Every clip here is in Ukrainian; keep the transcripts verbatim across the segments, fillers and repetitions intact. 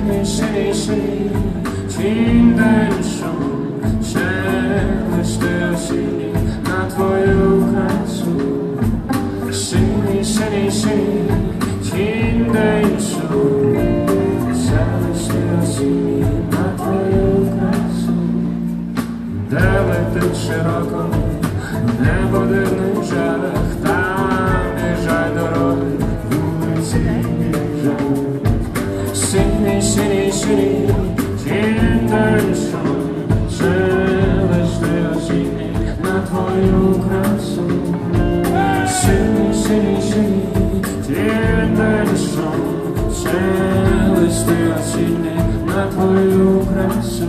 Синий, синий, синий, тінь день сон, шелести осінні на твою красу. Синий, синий, синий, тінь день сон, шелести осінні на твою красу. Де летить широко небо дивних жарах, там біжать дороги, вулиці біжать. Синий, синий, синий, тінь день сон, шелести осінні на твою красу. Синий, синий, синий, тінь день сон, шелести осінні на твою красу.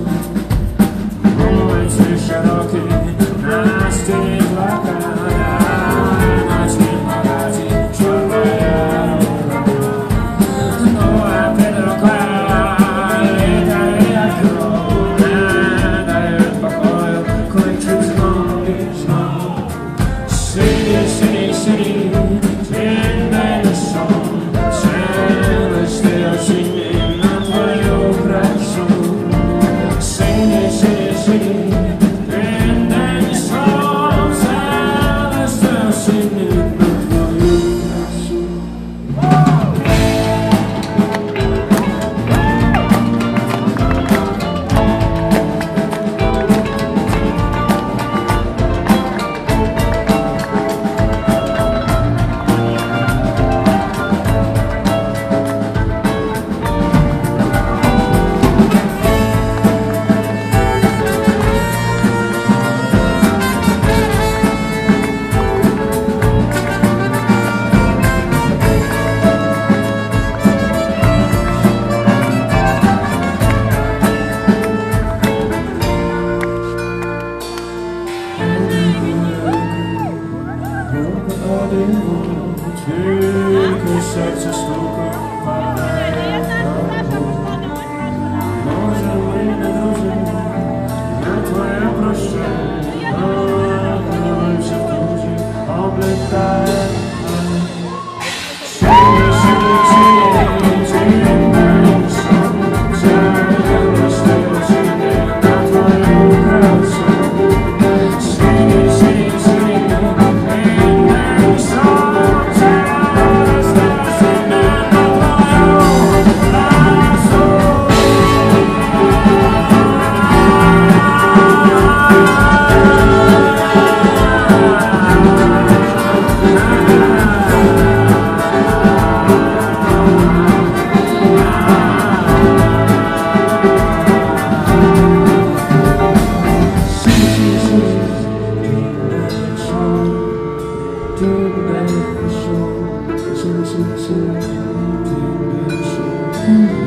Вулиці широкі, на стіні плакає, ночні магазин, чорна рука. Твоя під рукою літає як кров, не дають покою, кличуть знову і знову. Синій, синій, синій, тінь день сон, шелести осінні на твою красу. Синій, синій, синій, тінь день сон, шелести осінні на твою красу. Тільки серце стукає, може ми не друзі, я твоє прощання, облився в друзі, облітає. Синий, синий, синий, тінь день сон, шелести осінні на твою красу. Синий, синий, синий, тінь день сон, Thank you.